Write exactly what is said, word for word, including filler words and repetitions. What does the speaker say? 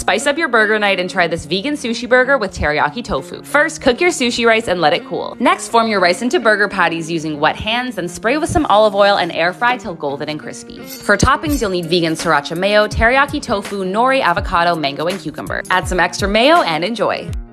Spice up your burger night and try this vegan sushi burger with teriyaki tofu. First, cook your sushi rice and let it cool. Next, form your rice into burger patties using wet hands, then spray with some olive oil and air fry till golden and crispy. For toppings, you'll need vegan sriracha mayo, teriyaki tofu, nori, avocado, mango, and cucumber. Add some extra mayo and enjoy.